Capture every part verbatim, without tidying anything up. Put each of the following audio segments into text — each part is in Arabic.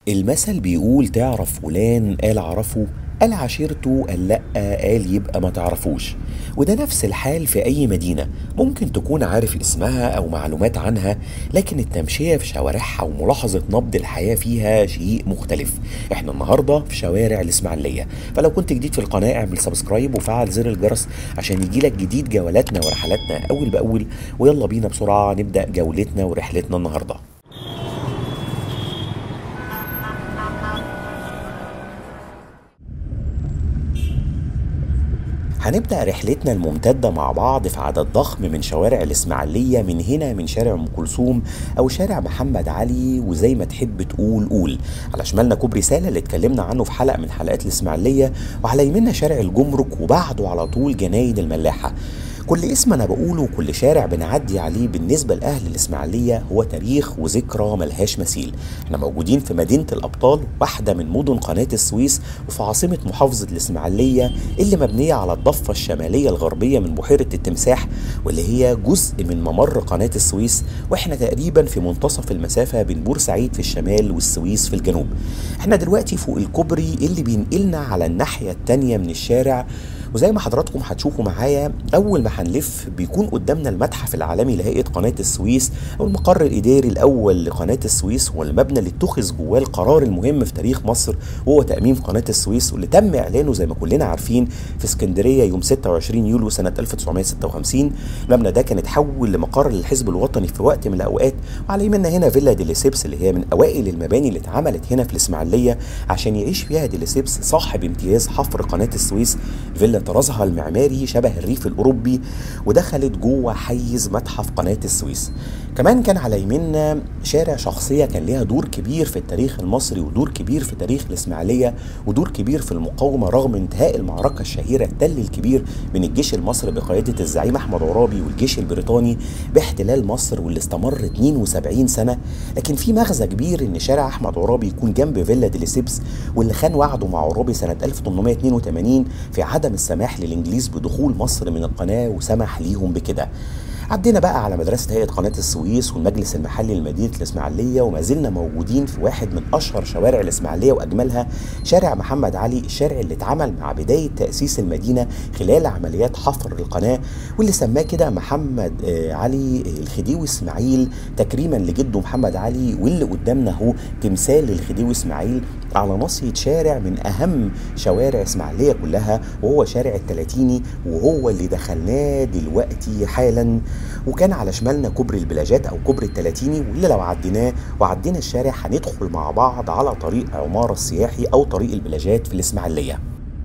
المثل بيقول تعرف فلان قال اعرفه، قال عشيرته، قال لأ، قال يبقى ما تعرفوش. وده نفس الحال في أي مدينة. ممكن تكون عارف اسمها أو معلومات عنها، لكن التمشية في شوارعها وملاحظة نبض الحياة فيها شيء مختلف. احنا النهاردة في شوارع الإسماعيلية، فلو كنت جديد في القناة اعمل سبسكرايب وفعل زر الجرس عشان يجيلك جديد جولاتنا ورحلاتنا أول بأول. ويلا بينا بسرعة نبدأ جولتنا ورحلتنا النهاردة. هنبدأ رحلتنا الممتدة مع بعض في عدد ضخم من شوارع الإسماعيلية، من هنا من شارع أم كلثوم أو شارع محمد علي، وزي ما تحب تقول قول. على شمالنا كوبري سالة اللي اتكلمنا عنه في حلقة من حلقات الإسماعيلية، وعلى يميننا شارع الجمرك، وبعده على طول جناين الملاحة. كل اسم انا بقوله وكل شارع بنعدي عليه بالنسبه لاهل الاسماعيليه هو تاريخ وذكرى ملهاش مثيل. احنا موجودين في مدينه الابطال، واحده من مدن قناه السويس، وفي عاصمه محافظه الاسماعيليه اللي مبنيه على الضفه الشماليه الغربيه من بحيره التمساح، واللي هي جزء من ممر قناه السويس. واحنا تقريبا في منتصف المسافه بين بورسعيد في الشمال والسويس في الجنوب. احنا دلوقتي فوق الكوبري اللي بينقلنا على الناحيه التانيه من الشارع، وزي ما حضراتكم هتشوفوا معايا اول ما هنلف بيكون قدامنا المتحف العالمي لهيئه قناه السويس، او المقر الاداري الاول لقناه السويس، والمبنى اللي اتخذ جواه القرار المهم في تاريخ مصر وهو تاميم قناه السويس، واللي تم اعلانه زي ما كلنا عارفين في اسكندريه يوم ستة وعشرين يوليو سنه ألف وتسعمائة وستة وخمسين. المبنى ده كان اتحول لمقر للحزب الوطني في وقت من الاوقات. وعلى يمنا هنا فيلا ديليسيبس اللي هي من اوائل المباني اللي اتعملت هنا في الاسماعيليه عشان يعيش فيها ديليسيبس صاحب امتياز حفر قناه السويس. فيلا طرازها المعماري شبه الريف الأوروبي، ودخلت جوه حيز متحف قناة السويس. كمان كان على يميننا شارع شخصية كان ليها دور كبير في التاريخ المصري، ودور كبير في تاريخ الإسماعيلية، ودور كبير في المقاومة رغم انتهاء المعركة الشهيرة التل الكبير بين الجيش المصري بقيادة الزعيم أحمد عرابي والجيش البريطاني باحتلال مصر، واللي استمر اثنين وسبعين سنة. لكن في مغزى كبير إن شارع أحمد عرابي يكون جنب فيلا ديليسيبس، واللي خان وعده مع عرابي سنة ألف وثمانمائة واثنين وثمانين في عدم السماح للإنجليز بدخول مصر من القناة، وسمح ليهم بكده. عدينا بقى على مدرسة هيئة قناة السويس والمجلس المحلي لمدينة الإسماعيلية، وما زلنا موجودين في واحد من أشهر شوارع الإسماعيلية وأجملها، شارع محمد علي، الشارع اللي اتعمل مع بداية تأسيس المدينة خلال عمليات حفر القناة، واللي سماه كده محمد علي الخديوي إسماعيل تكريما لجده محمد علي. واللي قدامنا هو تمثال للخديوي إسماعيل على ناصية شارع من أهم شوارع إسماعيلية كلها، وهو شارع التلاتيني، وهو اللي دخلناه دلوقتي حالا. وكان على شمالنا كوبري البلاجات او كوبري التلاتيني، واللي لو عديناه وعدينا الشارع هندخل مع بعض على طريق عمارة السياحي او طريق البلاجات في الاسماعيلية.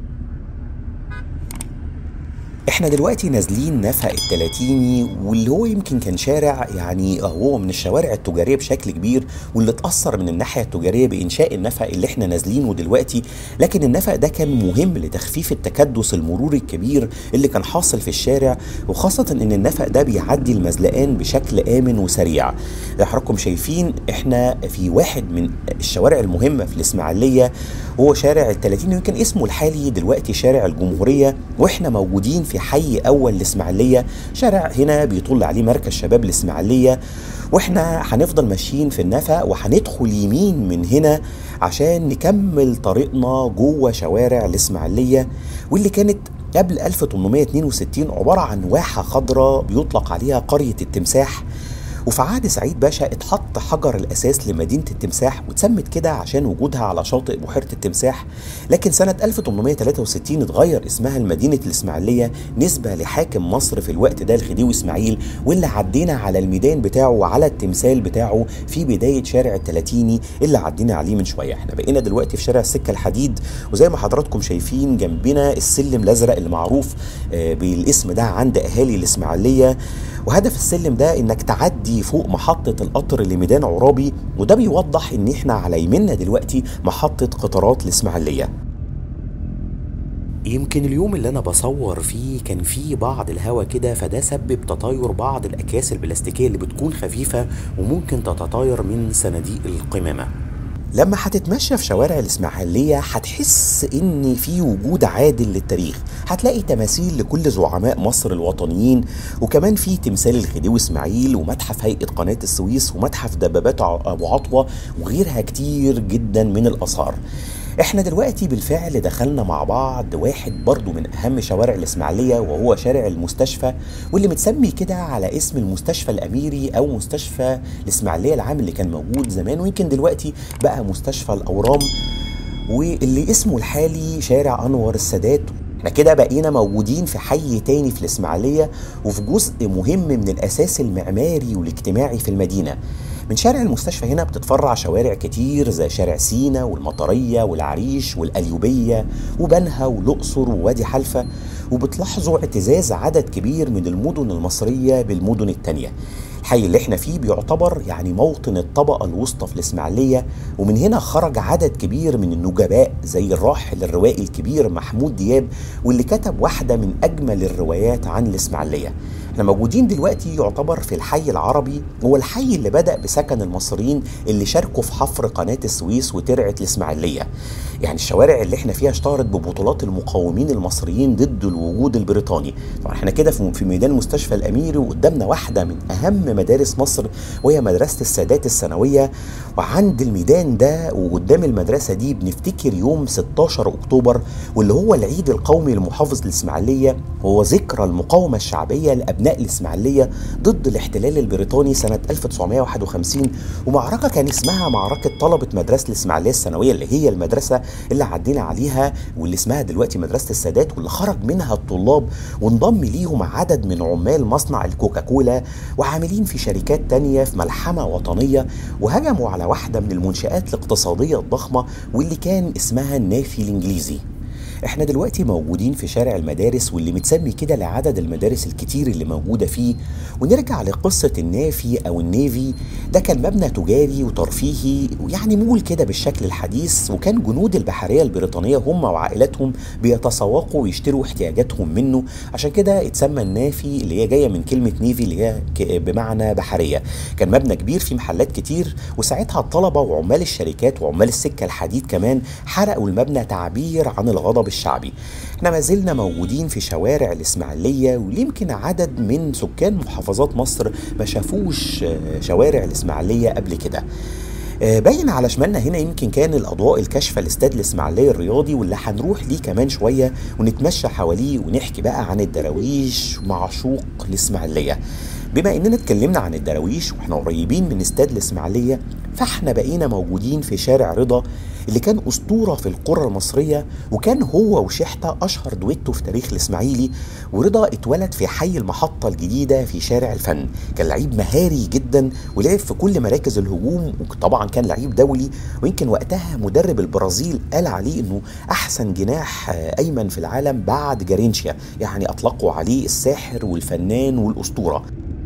احنا دلوقتي نازلين نفق التلاتيني، واللي هو يمكن كان شارع يعني هو من الشوارع التجاريه بشكل كبير، واللي اتاثر من الناحيه التجاريه بانشاء النفق اللي احنا نازلينه دلوقتي. لكن النفق ده كان مهم لتخفيف التكدس المروري الكبير اللي كان حاصل في الشارع، وخاصه ان النفق ده بيعدي المزلقان بشكل امن وسريع. زي حضراتكم شايفين احنا في واحد من الشوارع المهمه في الاسماعيليه، هو شارع التلاتيني، يمكن اسمه الحالي دلوقتي شارع الجمهوريه. واحنا موجودين في حي اول الاسماعيليه، شارع هنا بيطل عليه مركز شباب الاسماعيليه. واحنا هنفضل ماشيين في النفق وهندخل يمين من هنا عشان نكمل طريقنا جوه شوارع الاسماعيليه، واللي كانت قبل ألف وثمانمائة واثنين وستين عباره عن واحه خضراء بيطلق عليها قريه التمساح. وفي عهد سعيد باشا اتحط حجر الاساس لمدينه التمساح، واتسمت كده عشان وجودها على شاطئ بحيره التمساح. لكن سنه ألف وثمانمائة وثلاثة وستين اتغير اسمها لمدينه الاسماعيليه نسبه لحاكم مصر في الوقت ده الخديوي اسماعيل، واللي عدينا على الميدان بتاعه وعلى التمثال بتاعه في بدايه شارع التلاتيني اللي عدينا عليه من شويه. احنا بقينا دلوقتي في شارع السكه الحديد، وزي ما حضراتكم شايفين جنبنا السلم الازرق اللي معروف بالاسم ده عند اهالي الاسماعيليه. وهدف السلم ده انك تعدي فوق محطة القطر لميدان عرابي، وده بيوضح ان احنا على يمنا دلوقتي محطة قطارات الاسماعيلية. يمكن اليوم اللي انا بصور فيه كان فيه بعض الهوا كده، فده سبب تطاير بعض الاكياس البلاستيكية اللي بتكون خفيفة وممكن تتطاير من صناديق القمامة. لما هتتمشى في شوارع الإسماعيلية هتحس إن في وجود عادل للتاريخ. هتلاقي تماثيل لكل زعماء مصر الوطنيين، وكمان في تمثال الخديوي إسماعيل، ومتحف هيئة قناة السويس، ومتحف دبابات أبو عطوة، وغيرها كتير جدا من الآثار. احنا دلوقتي بالفعل دخلنا مع بعض واحد برضو من اهم شوارع الاسماعيلية، وهو شارع المستشفى، واللي متسمي كده على اسم المستشفى الاميري او مستشفى الاسماعيلية العام اللي كان موجود زمان، ويمكن دلوقتي بقى مستشفى الاورام، واللي اسمه الحالي شارع انور السادات. احنا كده بقينا موجودين في حي تاني في الاسماعيلية، وفي جزء مهم من الاساس المعماري والاجتماعي في المدينة. من شارع المستشفى هنا بتتفرع شوارع كتير زي شارع سينا والمطرية والعريش والقليوبية وبنها والأقصر ووادي حلفة، وبتلاحظوا اعتزاز عدد كبير من المدن المصرية بالمدن التانية. الحي اللي احنا فيه بيعتبر يعني موطن الطبقة الوسطى في الإسماعيلية، ومن هنا خرج عدد كبير من النجباء زي الراحل الروائي الكبير محمود دياب، واللي كتب واحدة من أجمل الروايات عن الإسماعيلية. احنا موجودين دلوقتي يعتبر في الحي العربي، هو الحي اللي بدأ بسكن المصريين اللي شاركوا في حفر قناة السويس وترعة الإسماعيلية. يعني الشوارع اللي احنا فيها اشتهرت ببطولات المقاومين المصريين ضد الوجود البريطاني. طبعا احنا كده في ميدان المستشفى الاميري، وقدامنا واحدة من اهم مدارس مصر وهي مدرسة السادات الثانوية. وعند الميدان ده وقدام المدرسة دي بنفتكر يوم ستاشر اكتوبر، واللي هو العيد القومي لمحافظة الإسماعيلية، وهو ذكرى المقاومة الشعبية لأبناء الإسماعيلية ضد الاحتلال البريطاني سنة ألف وتسعمائة وواحد وخمسين. ومعركة كان اسمها معركة طلبة مدرسة الإسماعيلية الثانوية، اللي هي المدرسة اللي عدينا عليها واللي اسمها دلوقتي مدرسة السادات، واللي خرج منها الطلاب وانضم ليهم عدد من عمال مصنع الكوكاكولا وعاملين في شركات تانية في ملحمة وطنية، وهجموا على واحدة من المنشآت الاقتصادية الضخمة واللي كان اسمها النافي الإنجليزي. احنا دلوقتي موجودين في شارع المدارس، واللي متسمي كده لعدد المدارس الكتير اللي موجودة فيه. ونرجع لقصة النافي او النيفي، ده كان مبنى تجاري وترفيهي، ويعني مول كده بالشكل الحديث، وكان جنود البحرية البريطانية هم وعائلاتهم بيتسوقوا ويشتروا احتياجاتهم منه، عشان كده اتسمى النافي اللي هي جاية من كلمة نيفي اللي هي بمعنى بحرية. كان مبنى كبير فيه محلات كتير، وساعتها الطلبة وعمال الشركات وعمال السكة الحديد كمان حرقوا المبنى تعبير عن الغضب الشعبي. احنا ما زلنا موجودين في شوارع الإسماعيلية، ويمكن عدد من سكان محافظات مصر ما شافوش شوارع الإسماعيلية قبل كده. باين على شمالنا هنا يمكن كان الأضواء الكاشفة لاستاد الإسماعيلية الرياضي، واللي هنروح ليه كمان شوية ونتمشى حواليه ونحكي بقى عن الدراويش معشوق الإسماعيلية. بما اننا اتكلمنا عن الدراويش واحنا قريبين من استاد الإسماعيلية، فاحنا بقينا موجودين في شارع رضا اللي كان أسطورة في القرى المصرية، وكان هو وشحتة أشهر دويتو في تاريخ الإسماعيلي. ورضا اتولد في حي المحطة الجديدة في شارع الفن، كان لعيب مهاري جدا ولعب في كل مراكز الهجوم، وطبعا كان لعيب دولي، ويمكن وقتها مدرب البرازيل قال عليه انه احسن جناح ايمن في العالم بعد جارينشيا، يعني اطلقوا عليه الساحر والفنان والأسطورة.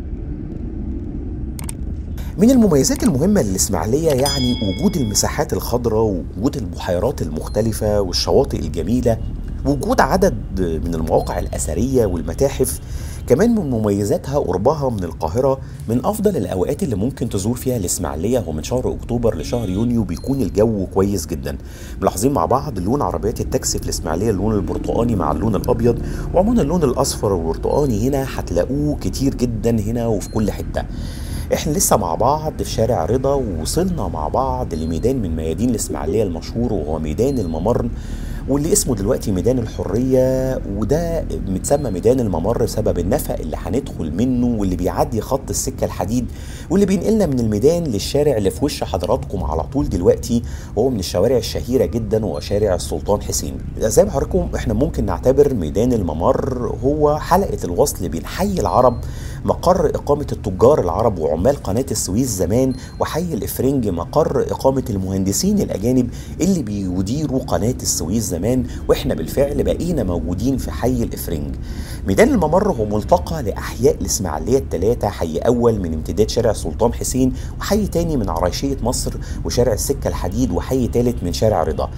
من المميزات المهمة للإسماعيلية يعني وجود المساحات الخضراء، ووجود البحيرات المختلفة والشواطئ الجميلة، وجود عدد من المواقع الأثرية والمتاحف. كمان من مميزاتها قربها من القاهرة. من أفضل الأوقات اللي ممكن تزور فيها الإسماعيلية هو من شهر أكتوبر لشهر يونيو، بيكون الجو كويس جدا. ملاحظين مع بعض لون عربيات التاكسي في الإسماعيلية اللون البرتقاني مع اللون الأبيض، وعموما اللون الأصفر والبرتقاني هنا هتلاقوه كتير جدا هنا وفي كل حتة. احنا لسه مع بعض في شارع رضا، ووصلنا مع بعض لميدان من ميادين الإسماعيلية المشهور، وهو ميدان الممر، واللي اسمه دلوقتي ميدان الحرية. وده متسمى ميدان الممر بسبب النفق اللي هندخل منه واللي بيعدي خط السكة الحديد، واللي بينقلنا من الميدان للشارع اللي في وش حضراتكم على طول دلوقتي، وهو من الشوارع الشهيرة جدا وهو شارع السلطان حسين. زي ما حضراتكم احنا ممكن نعتبر ميدان الممر هو حلقة الوصل بين حي العرب مقر إقامة التجار العرب وعمال قناة السويس زمان، وحي الإفرنج مقر إقامة المهندسين الأجانب اللي بيديروا قناة السويس زمان. وإحنا بالفعل بقينا موجودين في حي الإفرنج. ميدان الممر هو ملتقى لأحياء الإسماعيلية الثلاثة، حي أول من امتداد شارع السلطان حسين، وحي تاني من عرايشية مصر وشارع السكة الحديد، وحي ثالث من شارع رضا.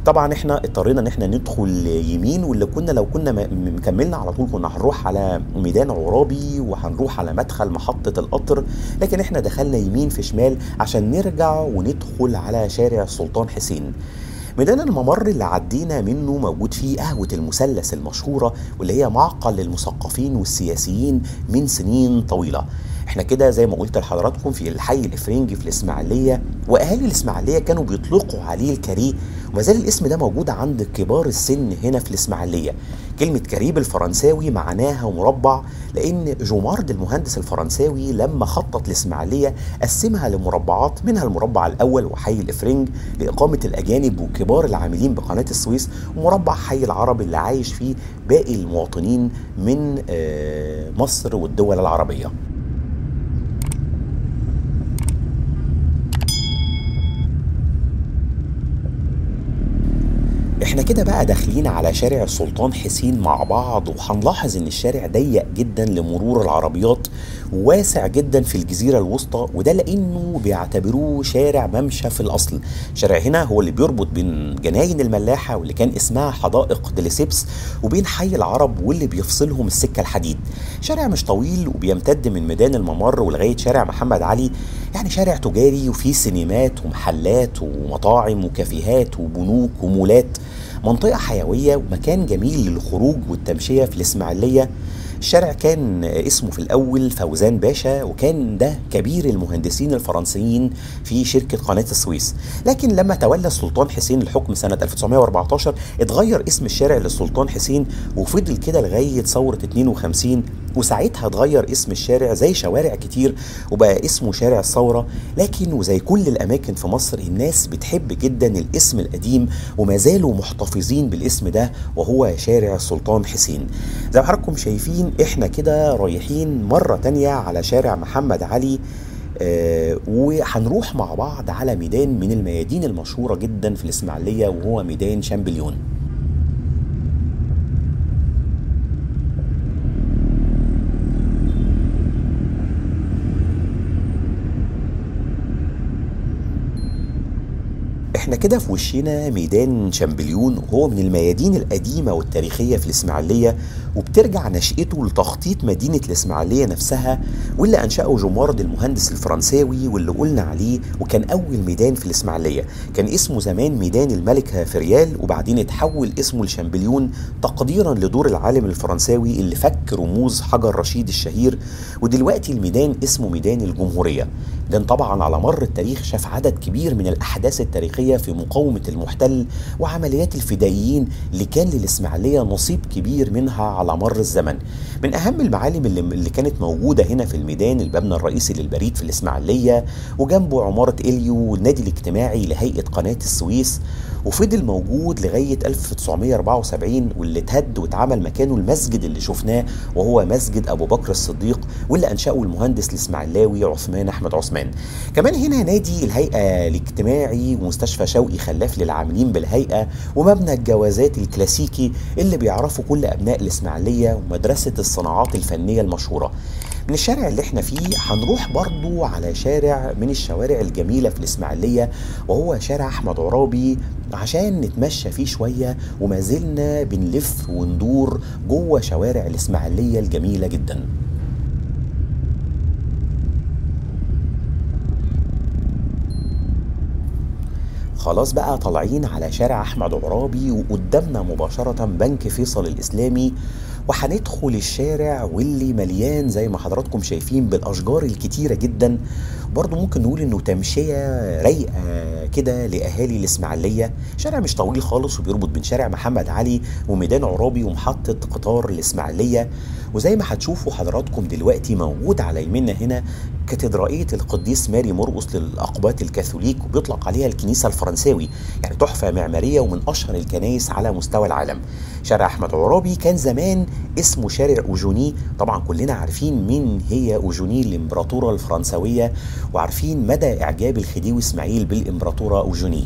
طبعا احنا اضطرينا ان احنا ندخل يمين، واللي كنا لو كنا م- مكملنا على طول كنا هنروح على ميدان عرابي وهنروح على مدخل محطة القطر، لكن احنا دخلنا يمين في شمال عشان نرجع وندخل على شارع السلطان حسين. ميدان الممر اللي عدينا منه موجود فيه قهوة المثلث المشهورة، واللي هي معقل للمثقفين والسياسيين من سنين طويلة. احنا كده زي ما قلت لحضراتكم في الحي الافرنجي في الاسماعيلية، واهالي الاسماعيلية كانوا بيطلقوا عليه الكاريه، وما زال الاسم ده موجود عند كبار السن هنا في الاسماعيلية. كلمة كاريه بالفرنساوي معناها مربع، لان جومارد المهندس الفرنساوي لما خطط الاسماعيلية قسمها لمربعات، منها المربع الاول وحي الافرنج لاقامة الاجانب وكبار العاملين بقناة السويس، ومربع حي العرب اللي عايش فيه باقي المواطنين من آه، مصر والدول العربية. احنا كده بقى داخلين على شارع السلطان حسين مع بعض، وهنلاحظ ان الشارع ضيق جدا لمرور العربيات، وواسع جدا في الجزيرة الوسطى، وده لانه بيعتبروه شارع ممشى في الاصل. شارع هنا هو اللي بيربط بين جناين الملاحة واللي كان اسمها حدائق ديليسيبس، وبين حي العرب واللي بيفصلهم السكة الحديد. شارع مش طويل وبيمتد من ميدان الممر ولغاية شارع محمد علي، يعني شارع تجاري وفيه سينمات ومحلات ومطاعم وكافيهات وبنوك ومولات، منطقة حيوية ومكان جميل للخروج والتمشية في الإسماعيلية. الشارع كان اسمه في الأول فوزان باشا، وكان ده كبير المهندسين الفرنسيين في شركة قناة السويس، لكن لما تولى السلطان حسين الحكم سنة ألف وتسعمائة وأربعة عشر اتغير اسم الشارع للسلطان حسين، وفضل كده لغاية ثورة اتنين وخمسين، وساعتها اتغير اسم الشارع زي شوارع كتير وبقى اسمه شارع الثورة. لكن وزي كل الأماكن في مصر الناس بتحب جدا الاسم القديم، وما زالوا محتفظين بالاسم ده وهو شارع السلطان حسين. زي ما حضراتكم شايفين احنا كده رايحين مرة تانية على شارع محمد علي، آه وهنروح مع بعض على ميدان من الميادين المشهورة جدا في الإسماعيلية، وهو ميدان شامبليون. احنا كده في وشنا ميدان شامبليون، وهو من الميادين القديمة والتاريخية في الإسماعيلية، وبترجع نشأته لتخطيط مدينة الإسماعيلية نفسها، واللي أنشأه جومارد المهندس الفرنساوي واللي قلنا عليه، وكان أول ميدان في الإسماعيلية. كان اسمه زمان ميدان الملك هافريال، وبعدين اتحول اسمه لشامبليون تقديرا لدور العالم الفرنساوي اللي فك رموز حجر رشيد الشهير. ودلوقتي الميدان اسمه ميدان الجمهورية. لأن طبعا على مر التاريخ شاف عدد كبير من الأحداث التاريخية في مقاومة المحتل وعمليات الفدائيين اللي كان للإسماعيلية نصيب كبير منها على مر الزمن. من أهم المعالم اللي, اللي كانت موجودة هنا في الميدان المبنى الرئيسي للبريد في الإسماعيلية، وجنبه عمارة إليو والنادي الاجتماعي لهيئة قناة السويس، وفضل موجود لغاية ألف وتسعمائة وأربعة وسبعين، واللي اتهد واتعمل مكانه المسجد اللي شفناه وهو مسجد أبو بكر الصديق، واللي أنشأه المهندس الإسماعيلاوي عثمان أحمد عثمان. كمان هنا نادي الهيئة الاجتماعي ومستشفى شوقي خلاف للعاملين بالهيئة، ومبنى الجوازات الكلاسيكي اللي بيعرفه كل أبناء الإسماعيلية، ومدرسة الصناعات الفنية المشهورة. من الشارع اللي احنا فيه هنروح برضو على شارع من الشوارع الجميلة في الإسماعيلية، وهو شارع أحمد عرابي، عشان نتمشى فيه شوية، وما زلنا بنلف وندور جوه شوارع الإسماعيلية الجميلة جدا. خلاص بقى طالعين على شارع أحمد عرابي، وقدامنا مباشرة بنك فيصل الإسلامي، وهندخل الشارع واللي مليان زي ما حضراتكم شايفين بالأشجار الكتيرة جدا. برضو ممكن نقول انه تمشية رايقة كده لأهالي الإسماعيلية. شارع مش طويل خالص، وبيربط بين شارع محمد علي وميدان عرابي ومحطة قطار الإسماعيلية. وزي ما هتشوفوا حضراتكم دلوقتي موجود على يميننا هنا كاتدرائية القديس ماري مرقس للأقباط الكاثوليك، وبيطلق عليها الكنيسة الفرنساوي، يعني تحفة معمارية ومن أشهر الكنائس على مستوى العالم. شارع أحمد عرابي كان زمان اسمه شارع أوجوني. طبعا كلنا عارفين مين هي أوجوني الإمبراطورة الفرنسوية، وعارفين مدى إعجاب الخديوي إسماعيل بالإمبراطورة أوجوني.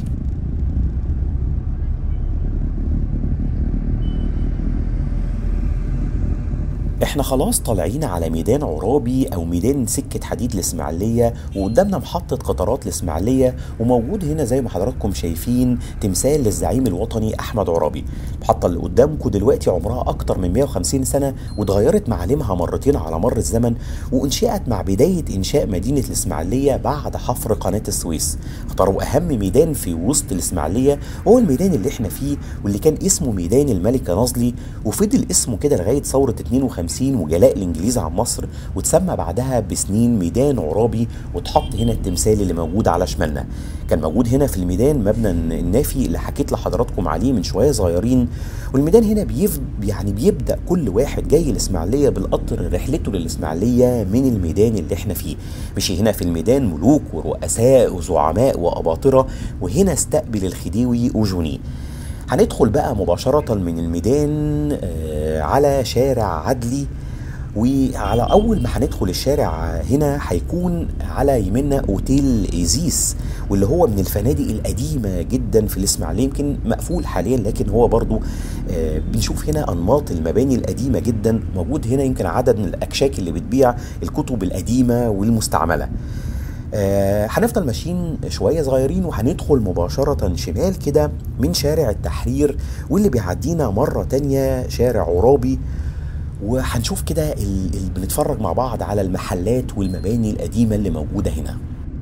احنا خلاص طالعين على ميدان عرابي او ميدان سكة حديد الاسماعيلية، وقدامنا محطة قطارات الاسماعيلية، وموجود هنا زي ما حضراتكم شايفين تمثال للزعيم الوطني احمد عرابي. المحطة اللي قدامكم دلوقتي عمرها اكتر من مئة وخمسين سنة، واتغيرت معالمها مرتين على مر الزمن، وانشئت مع بداية انشاء مدينة الاسماعيلية بعد حفر قناة السويس. اختاروا اهم ميدان في وسط الاسماعيلية هو الميدان اللي احنا فيه، واللي كان اسمه ميدان الملكة ناصلي، وفضل اسمه كده لغاية ثورة اتنين وخمسين وجلاء الانجليز عن مصر، وتسمى بعدها بسنين ميدان عرابي، واتحط هنا التمثال اللي موجود على شمالنا. كان موجود هنا في الميدان مبنى النافي اللي حكيت لحضراتكم عليه من شويه صغيرين. والميدان هنا بيف يعني بيبدا كل واحد جاي الاسماعيليه بالقطر رحلته للاسماعيليه من الميدان اللي احنا فيه. مشي هنا في الميدان ملوك ورؤساء وزعماء واباطره، وهنا استقبل الخديوي وجوني. هندخل بقى مباشره من الميدان آه على شارع عدلي، وعلى اول ما هندخل الشارع هنا هيكون على يمنا اوتيل ايزيس، واللي هو من الفنادق القديمه جدا في الاسماعيليه، يمكن مقفول حاليا لكن هو برضو آه بنشوف هنا انماط المباني القديمه جدا. موجود هنا يمكن عدد من الاكشاك اللي بتبيع الكتب القديمه والمستعمله. آه هنفضل ماشيين شويه صغيرين، وهندخل مباشره شمال كده من شارع التحرير، واللي بيعدينا مره تانية شارع عرابي، وهنشوف كده اللي بنتفرج مع بعض على المحلات والمباني القديمة اللي موجودة هنا.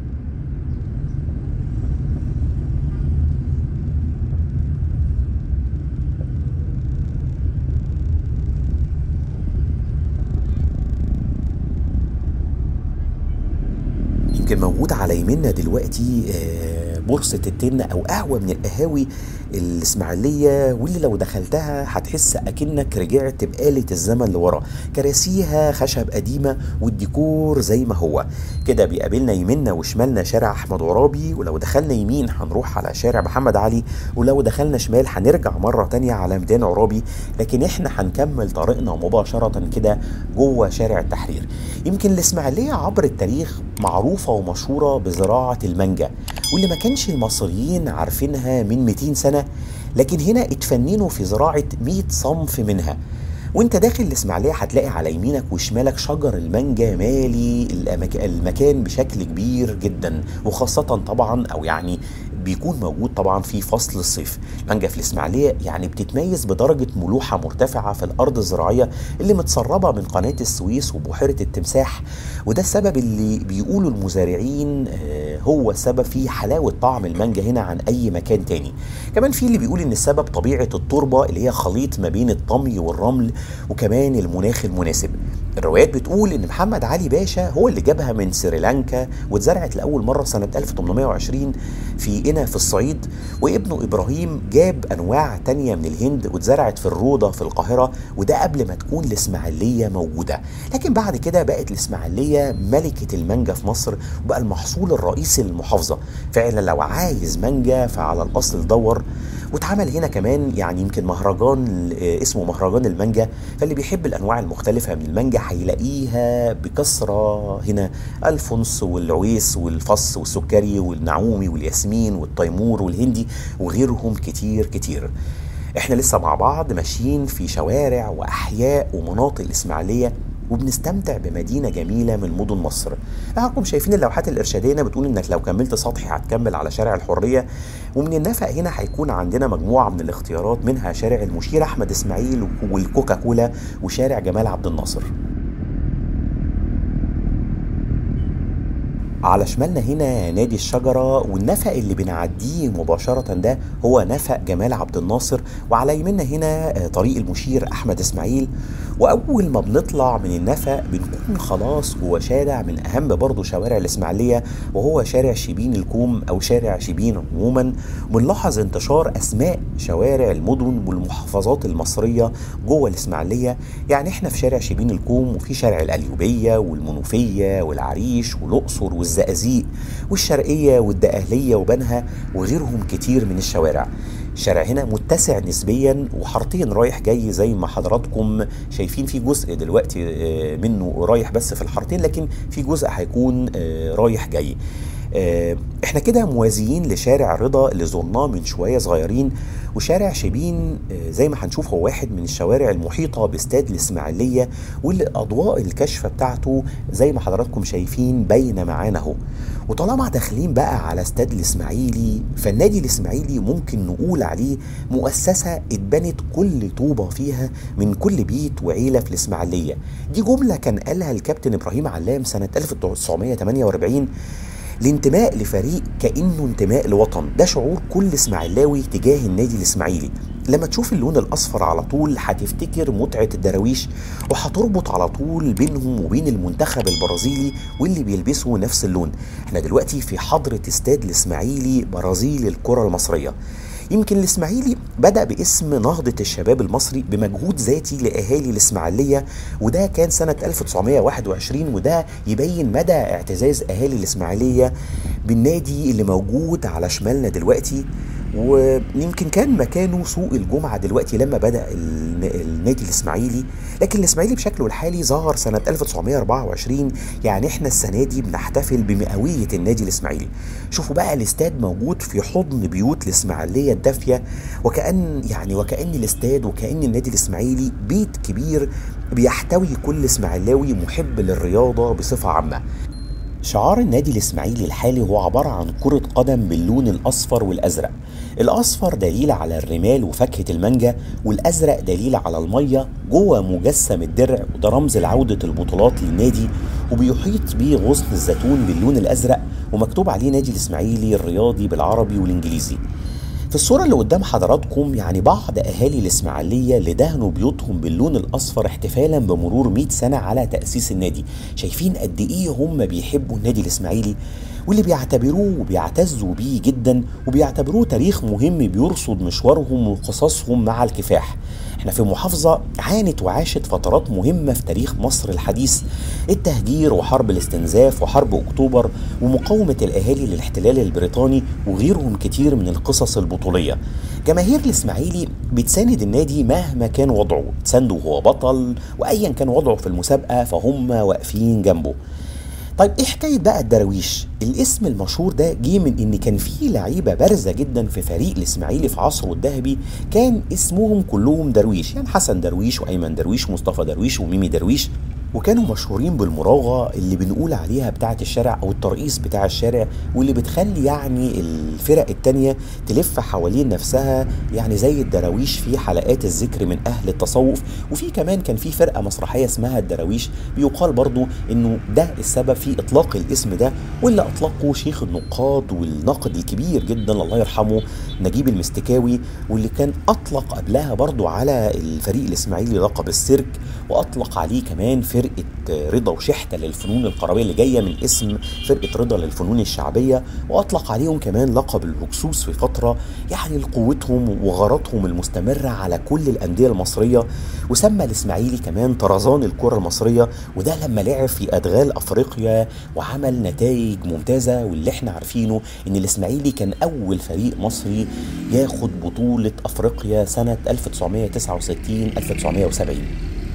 يمكن موجود على يمنا دلوقتي بورصة التنة أو قهوة من القهاوي الإسماعيلية، واللي لو دخلتها هتحس أكنك رجعت بآلة الزمن لورا. كراسيها خشب قديمة والديكور زي ما هو كده. بيقابلنا يمنا وشمالنا شارع أحمد عرابي، ولو دخلنا يمين هنروح على شارع محمد علي، ولو دخلنا شمال هنرجع مرة تانية على ميدان عرابي. لكن احنا هنكمل طريقنا مباشرة كده جوه شارع التحرير. يمكن الإسماعيلية عبر التاريخ معروفة ومشهورة بزراعة المانجا، واللي ما كانش المصريين عارفينها من مئتين سنة، لكن هنا اتفننوا في زراعة مئة صنف منها. وانت داخل الاسماعيليه هتلاقي على يمينك وشمالك شجر المانجا مالي المكان بشكل كبير جدا، وخاصه طبعا او يعني بيكون موجود طبعا في فصل الصيف. المانجا في الاسماعيليه يعني بتتميز بدرجه ملوحه مرتفعه في الارض الزراعيه اللي متسربه من قناه السويس وبحيره التمساح، وده السبب اللي بيقولوا المزارعين هو السبب في حلاوه طعم المانجا هنا عن اي مكان تاني. كمان في اللي بيقول ان السبب طبيعه التربه اللي هي خليط ما بين الطمي والرمل، وكمان المناخ المناسب. الروايات بتقول ان محمد علي باشا هو اللي جابها من سريلانكا، واتزرعت لاول مره سنه ألف وثمانمائة وعشرين في قنا في الصعيد، وابنه ابراهيم جاب انواع تانية من الهند واتزرعت في الروضه في القاهره، وده قبل ما تكون الاسماعيليه موجوده. لكن بعد كده بقت الاسماعيليه ملكه المانجا في مصر، وبقى المحصول الرئيسي للمحافظه. فعلا لو عايز مانجا فعلى الاصل دور. واتعمل هنا كمان يعني يمكن مهرجان اسمه مهرجان المانجا، فاللي بيحب الانواع المختلفه من المانجا هيلاقيها بكثره هنا. الفونس والعويس والفص والسكري والنعومي والياسمين والتيمور والهندي وغيرهم كتير كتير. احنا لسه مع بعض ماشيين في شوارع واحياء ومناطق الاسماعيليه، وبنستمتع بمدينه جميله من مدن مصر. لعلكم شايفين اللوحات الارشاديه بتقول انك لو كملت سطحي هتكمل على شارع الحريه. ومن النفق هنا هيكون عندنا مجموعه من الاختيارات، منها شارع المشير احمد اسماعيل والكوكاكولا وشارع جمال عبد الناصر. على شمالنا هنا نادي الشجرة، والنفق اللي بنعديه مباشرة ده هو نفق جمال عبد الناصر، وعلى يمنا هنا طريق المشير أحمد إسماعيل. وأول ما بنطلع من النفق بنكون خلاص جوه شارع من أهم برضو شوارع الإسماعيلية، وهو شارع شبين الكوم أو شارع شبين عموما. بنلاحظ انتشار أسماء شوارع المدن والمحافظات المصرية جوه الإسماعيلية. يعني احنا في شارع شبين الكوم، وفي شارع القليوبية والمنوفية والعريش والأقصر والزقازيق والشرقية والدقهلية وبنها وغيرهم كتير من الشوارع. الشارع هنا متسع نسبيا وحارتين رايح جاي زي ما حضراتكم شايفين. في جزء دلوقتي منه رايح بس في الحارتين، لكن في جزء هيكون رايح جاي. آه، احنا كده موازيين لشارع رضا اللي زرناه من شوية صغيرين، وشارع شبين آه، زي ما هنشوف هو واحد من الشوارع المحيطة باستاد الإسماعيلية، واللي أضواء الكشف بتاعته زي ما حضراتكم شايفين باينة معانا اهو. وطالما داخلين بقى على استاد الإسماعيلي، فالنادي الإسماعيلي ممكن نقول عليه مؤسسة اتبنت كل طوبة فيها من كل بيت وعيلة في الإسماعيلية. دي جملة كان قالها الكابتن إبراهيم علام سنة ألف وتسعمائة وثمانية وأربعين. الانتماء لفريق كأنه انتماء لوطن، ده شعور كل اسماعيلاوي تجاه النادي الاسماعيلي. لما تشوف اللون الاصفر على طول هتفتكر متعة الدراويش، وهتربط على طول بينهم وبين المنتخب البرازيلي واللي بيلبسوا نفس اللون. احنا دلوقتي في حضرة استاد الاسماعيلي برازيل الكرة المصرية. يمكن الاسماعيلي بدأ باسم نهضة الشباب المصري بمجهود ذاتي لأهالي الإسماعيلية، وده كان سنة ألف وتسعمائة وواحد وعشرين، وده يبين مدى اعتزاز أهالي الإسماعيلية بالنادي اللي موجود على شمالنا دلوقتي. ويمكن كان مكانه سوق الجمعة دلوقتي لما بدأ النادي الإسماعيلي، لكن الإسماعيلي بشكله الحالي ظهر سنة ألف وتسعمائة وأربعة وعشرين. يعني احنا السنة دي بنحتفل بمئوية النادي الإسماعيلي. شوفوا بقى الاستاد موجود في حضن بيوت الإسماعيلية الدافية، وكأن يعني وكأن الاستاد وكأن النادي الإسماعيلي بيت كبير بيحتوي كل إسماعيلاوي محب للرياضة بصفة عامة. شعار النادي الإسماعيلي الحالي هو عبارة عن كرة قدم باللون الأصفر والأزرق. الأصفر دليل على الرمال وفاكهة المانجا، والأزرق دليل على المية جوه مجسم الدرع، وده رمز لعودة البطولات للنادي. وبيحيط بيه غصن الزيتون باللون الأزرق، ومكتوب عليه نادي الإسماعيلي الرياضي بالعربي والإنجليزي. في الصورة اللي قدام حضراتكم يعني بعض أهالي الإسماعيلية اللي دهنوا بيوتهم باللون الأصفر احتفالا بمرور مئة سنة على تأسيس النادي. شايفين قد إيه هم بيحبوا النادي الإسماعيلي، واللي بيعتبروه وبيعتزوا بيه جدا، وبيعتبروه تاريخ مهم بيرصد مشوارهم وقصصهم مع الكفاح. احنا في محافظة عانت وعاشت فترات مهمة في تاريخ مصر الحديث، التهجير وحرب الاستنزاف وحرب اكتوبر ومقاومة الاهالي للاحتلال البريطاني وغيرهم كتير من القصص البطولية. جماهير الاسماعيلي بتساند النادي مهما كان وضعه، تسانده وهو بطل، وايا كان وضعه في المسابقة فهم واقفين جنبه. طيب ايه حكايه بقى الدراويش؟ الاسم المشهور ده جه من ان كان في لعيبه بارزه جدا في فريق الاسماعيلي في عصره الذهبي، كان اسمهم كلهم درويش، يعني حسن درويش وايمن درويش ومصطفى درويش وميمي درويش، وكانوا مشهورين بالمراغه اللي بنقول عليها بتاعه الشارع او الترقيص بتاع الشارع، واللي بتخلي يعني الفرق التانيه تلف حوالين نفسها، يعني زي الدراويش في حلقات الذكر من اهل التصوف. وفي كمان كان في فرقه مسرحيه اسمها الدراويش، بيقال برضو انه ده السبب في اطلاق الاسم ده، واللي اطلقه شيخ النقاد والناقد الكبير جدا الله يرحمه نجيب المستكاوي، واللي كان اطلق قبلها برضو على الفريق الاسماعيلي لقب السيرك، واطلق عليه كمان فرقه رضا وشحته للفنون القرويه اللي جايه من اسم فرقه رضا للفنون الشعبيه، واطلق عليهم كمان لقب الهكسوس في فتره، يعني لقوتهم وغاراتهم المستمره على كل الانديه المصريه. وسمى الاسماعيلي كمان طرزان الكره المصريه، وده لما لعب في ادغال افريقيا وعمل نتائج ممتازه. واللي احنا عارفينه ان الاسماعيلي كان اول فريق مصري ياخد بطوله افريقيا سنه ألف وتسعمائة وتسعة وستين ألف وتسعمائة وسبعين.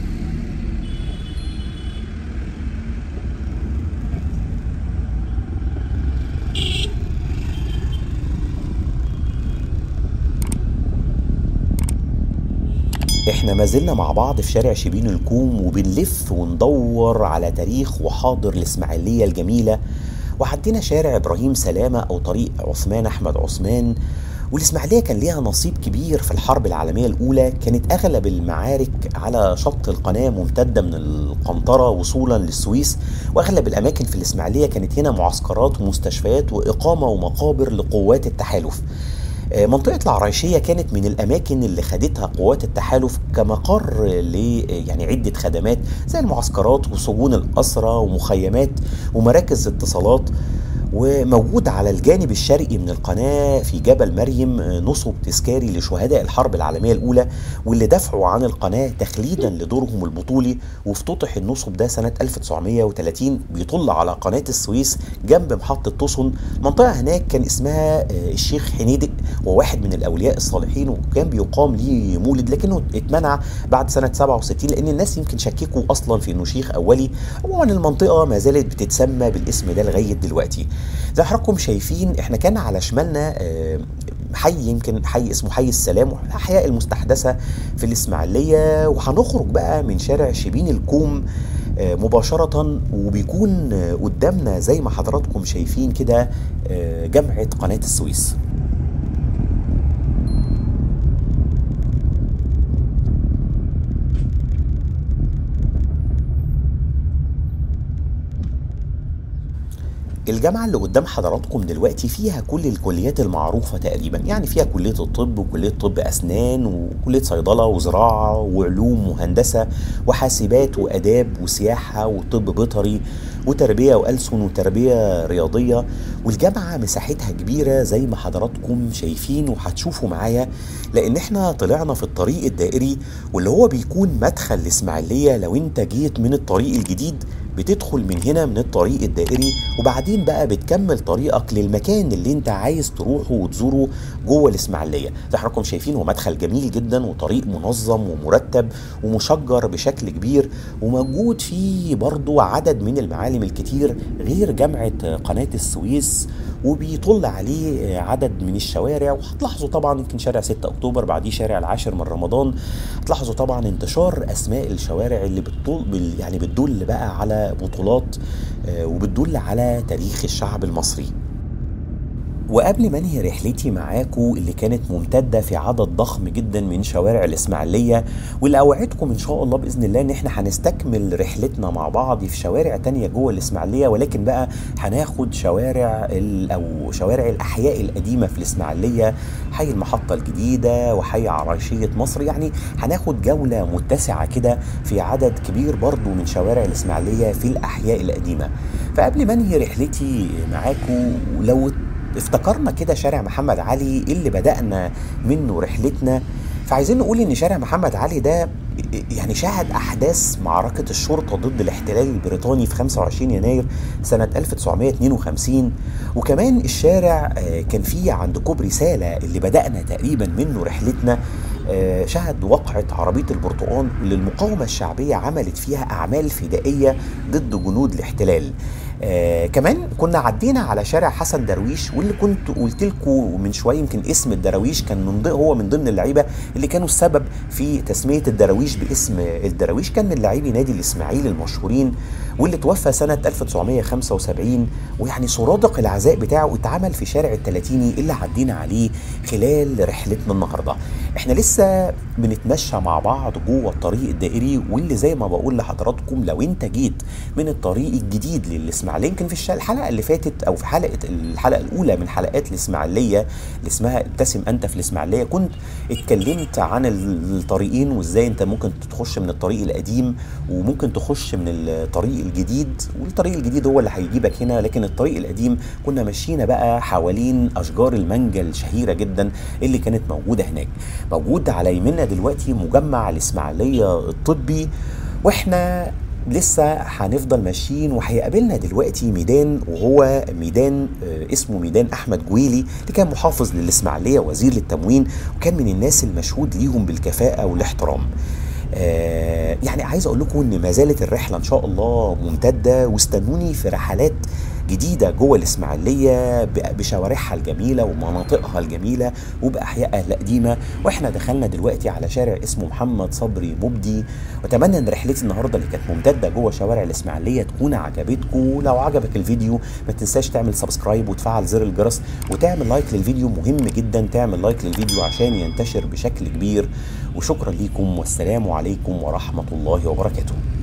احنا ما زلنا مع بعض في شارع شبين الكوم، وبنلف وندور على تاريخ وحاضر الاسماعيليه الجميله. وعدينا شارع ابراهيم سلامه او طريق عثمان احمد عثمان. والاسماعيليه كان ليها نصيب كبير في الحرب العالميه الاولى، كانت اغلب المعارك على شط القناه ممتده من القنطره وصولا للسويس، واغلب الاماكن في الاسماعيليه كانت هنا معسكرات ومستشفيات واقامه ومقابر لقوات التحالف. منطقة العرايشية كانت من الأماكن اللي خدتها قوات التحالف كمقر ل يعني عدة خدمات زي المعسكرات وسجون الأسرى ومخيمات ومراكز اتصالات. وموجود على الجانب الشرقي من القناة في جبل مريم نصب تذكاري لشهداء الحرب العالمية الأولى، واللي دافعوا عن القناة تخليدا لدورهم البطولي. وافتتح النصب ده سنة ألف وتسعمائة وثلاثين، بيطل على قناة السويس جنب محطة توسن. منطقة هناك كان اسمها الشيخ حنيدق، وواحد من الأولياء الصالحين، وكان بيقام ليه مولد، لكنه اتمنع بعد سنة سبعة وستين لأن الناس يمكن شككوا أصلا في إنه شيخ أولي. عموما المنطقة ما زالت بتتسمى بالاسم ده لغاية دلوقتي. زي ما حضراتكم شايفين احنا كان على شمالنا آه، حي يمكن حي اسمه حي السلام، والاحياء المستحدثه في الاسماعيليه، وهنخرج بقى من شارع شبين الكوم آه، مباشره، وبيكون آه، قدامنا زي ما حضراتكم شايفين كده آه، جامعه قناه السويس. الجامعة اللي قدام حضراتكم دلوقتي فيها كل الكليات المعروفة تقريبا، يعني فيها كلية الطب وكلية طب أسنان وكلية صيدلة وزراعة وعلوم وهندسة وحاسبات وآداب وسياحة وطب بيطري وتربية وألسن وتربية رياضية. والجامعة مساحتها كبيرة زي ما حضراتكم شايفين وهتشوفوا معايا، لأن احنا طلعنا في الطريق الدائري واللي هو بيكون مدخل الإسماعيلية. لو انت جيت من الطريق الجديد بتدخل من هنا من الطريق الدائري، وبعدين بقى بتكمل طريقك للمكان اللي انت عايز تروحه وتزوره جوه الاسماعيليه. زي حضراتكم شايفين هو مدخل جميل جدا وطريق منظم ومرتب ومشجر بشكل كبير، وموجود فيه برضو عدد من المعالم الكتير غير جامعه قناه السويس، وبيطل عليه عدد من الشوارع. وهتلاحظوا طبعا يمكن شارع ستة اكتوبر، بعديه شارع العاشر من رمضان. هتلاحظوا طبعا انتشار اسماء الشوارع اللي بتطل يعني بتدل بقى على بطولات وبتدل على تاريخ الشعب المصري. وقبل ما انهي رحلتي معاكم اللي كانت ممتدة في عدد ضخم جدا من شوارع الإسماعيلية، واللي أوعدكم إن شاء الله بإذن الله إن إحنا هنستكمل رحلتنا مع بعض في شوارع تانية جوه الإسماعيلية، ولكن بقى هناخد شوارع أو شوارع الأحياء القديمة في الإسماعيلية، حي المحطة الجديدة وحي عراشية مصر. يعني هناخد جولة متسعة كده في عدد كبير برضو من شوارع الإسماعيلية في الأحياء القديمة. فقبل ما انهي رحلتي معاكم، لو افتكرنا كده شارع محمد علي اللي بدأنا منه رحلتنا، فعايزين نقول ان شارع محمد علي ده يعني شهد احداث معركة الشرطة ضد الاحتلال البريطاني في خمسة وعشرين يناير سنة ألف وتسعمائة واثنين وخمسين. وكمان الشارع كان فيه عند كوبري سالة اللي بدأنا تقريبا منه رحلتنا شهد وقعة عربية البرتقال اللي المقاومة الشعبية عملت فيها أعمال فدائية ضد جنود الاحتلال. آه كمان كنا عدينا على شارع حسن درويش، واللي كنت قلت لكم من شويه يمكن اسم الدراويش كان من ضمن هو من ضمن اللعيبه اللي كانوا السبب في تسميه الدراويش باسم الدراويش. كان من لاعبي نادي الاسماعيلي المشهورين، واللي توفى سنه ألف وتسعمائة وخمسة وسبعين. ويعني سرادق العزاء بتاعه اتعمل في شارع التلاتيني اللي عدينا عليه خلال رحلتنا النهارده. احنا لسه بنتمشى مع بعض جوه الطريق الدائري، واللي زي ما بقول لحضراتكم لو انت جيت من الطريق الجديد للاسماعيليه، يمكن في الحلقه اللي فاتت او في حلقه الحلقه الاولى من حلقات الاسماعيليه اللي اسمها ابتسم انت في الاسماعيليه، كنت اتكلمت عن الطريقين وازاي انت ممكن تخش من الطريق القديم وممكن تخش من الطريق الجديد، والطريق الجديد هو اللي هيجيبك هنا. لكن الطريق القديم كنا ماشيين بقى حوالين اشجار المانجا الشهيره جدا اللي كانت موجوده هناك. موجود على يمنا دلوقتي مجمع الاسماعيليه الطبي، واحنا لسه هنفضل ماشيين وهيقابلنا دلوقتي ميدان، وهو ميدان اسمه ميدان احمد جويلي اللي كان محافظ للاسماعيليه وزير للتموين، وكان من الناس المشهود ليهم بالكفاءه والاحترام. آه يعني عايز اقول لكم ان ما زالت الرحله ان شاء الله ممتده، واستنوني في رحلات جديده جوه الاسماعيليه بشوارعها الجميله ومناطقها الجميله وباحيائها القديمه. واحنا دخلنا دلوقتي على شارع اسمه محمد صبري مبدي. واتمنى ان رحلتي النهارده اللي كانت ممتده جوه شوارع الاسماعيليه تكون عجبتكم. لو عجبك الفيديو ما تنساش تعمل سبسكرايب وتفعل زر الجرس وتعمل لايك للفيديو، مهم جدا تعمل لايك للفيديو عشان ينتشر بشكل كبير. وشكرا ليكم والسلام عليكم ورحمه الله وبركاته.